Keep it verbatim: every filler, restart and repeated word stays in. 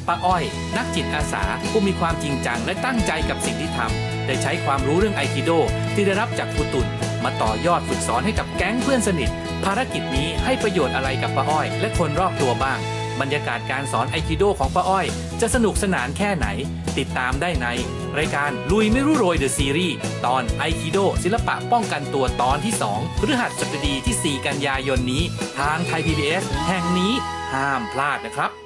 ป้าอ้อยนักจิตอาสาผู้มีความจริงจังและตั้งใจกับสิ่งที่ทำได้ใช้ความรู้เรื่องไอคิโดที่ได้รับจากครูตุ่นมาต่อยอดฝึกสอนให้กับแก๊งเพื่อนสนิทภารกิจนี้ให้ประโยชน์อะไรกับป้าอ้อยและคนรอบตัวบ้างบรรยากาศการสอนไอคิโดของป้าอ้อยจะสนุกสนานแค่ไหนติดตามได้ในรายการลุยไม่รู้โรยเดอะซีรีส์ตอนไอคิโดศิลปะป้องกันตัวตอนที่สองพฤหัสบดีที่สี่กันยายนนี้ทางไทย พี บี เอส แห่งนี้ห้ามพลาดนะครับ